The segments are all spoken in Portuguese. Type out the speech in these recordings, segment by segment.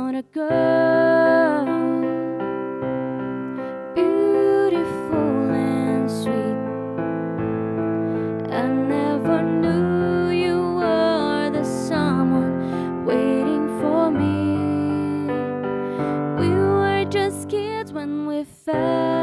found a girl, beautiful and sweet. I never knew you were the someone waiting for me. We were just kids when we fell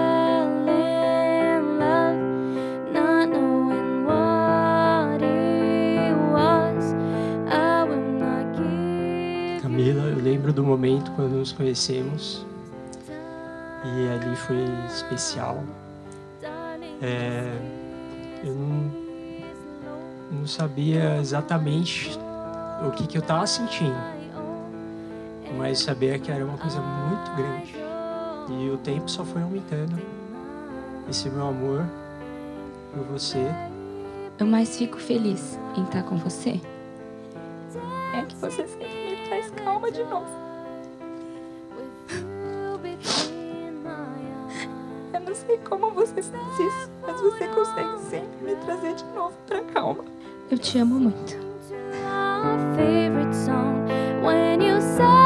in love, not knowing what it was. I will not give. Camila, eu lembro do momento quando nos conhecemos e ali foi especial. Eu não sabia exatamente o que eu estava sentindo, mas sabia que era uma coisa muito grande e o tempo só foi aumentando. Esse meu amor por você. Eu mais fico feliz em estar com você. É que você sempre me traz calma de novo. Eu não sei como você faz isso, mas você consegue sempre me trazer de novo pra calma. Eu te amo muito. Our favorite song when you say